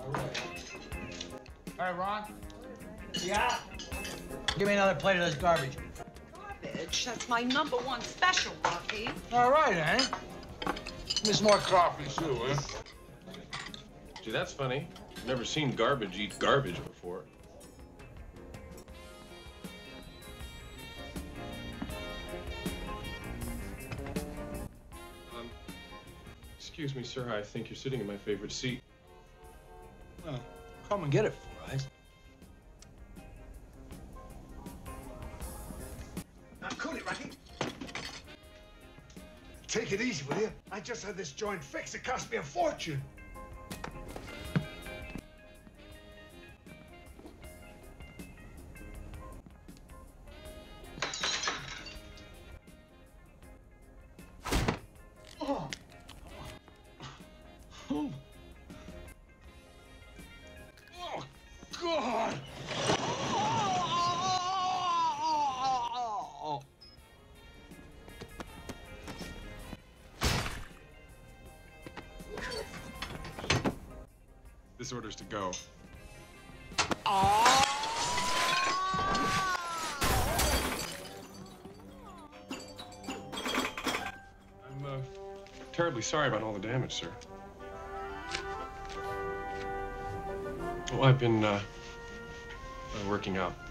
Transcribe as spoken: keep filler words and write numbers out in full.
Hey, Ron. Yeah? Give me another plate of this garbage. Garbage? That's my number one special, Rocky. All right, eh? Give me some more coffee, too, eh? Gee, that's funny. I've never seen garbage eat garbage before. Um, excuse me, sir. I think you're sitting in my favorite seat. Well, come and get it for us. Now, cool it, Rocky. Take it easy, will you? I just had this joint fixed. It cost me a fortune. Oh. Oh. Oh, God. Oh. This order's to go. Oh. I'm uh, terribly sorry about all the damage, sir. Oh, I've been uh, uh, working out.